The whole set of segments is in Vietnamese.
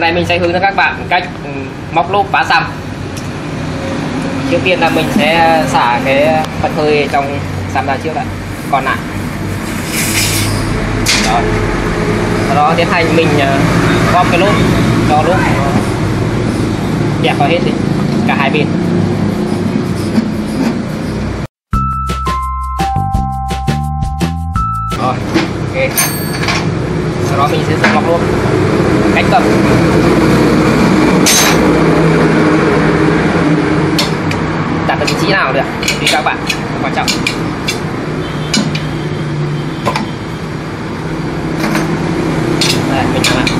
này mình sẽ hướng dẫn các bạn cách móc lốp phá xăm. Trước tiên là mình sẽ xả cái phần hơi trong xăm ra trước đã, còn lại rồi sau đó tiến hành mình gom cái lốp cho lốp dẹp vào hết đi cả hai bên. Rồi ok, sau đó mình sẽ dùng móc lốp cách cầm đặt ở vị trí nào được tùy các bạn, không quan trọng. Đây, mình làm lại.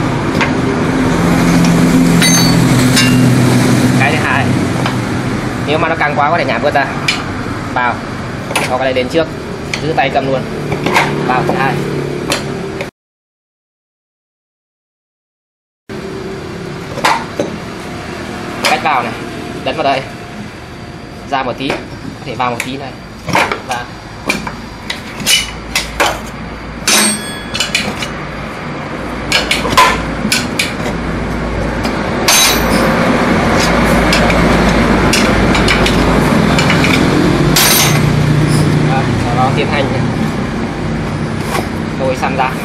Cái thứ hai, nếu mà nó căng quá có thể nhả vượt ra vào, hoặc là đến trước giữ tay cầm luôn vào thứ hai. Cách vào này, đánh vào đây, ra một tí, có thể vào một tí này và sau đó tiến hành lôi xăm ra.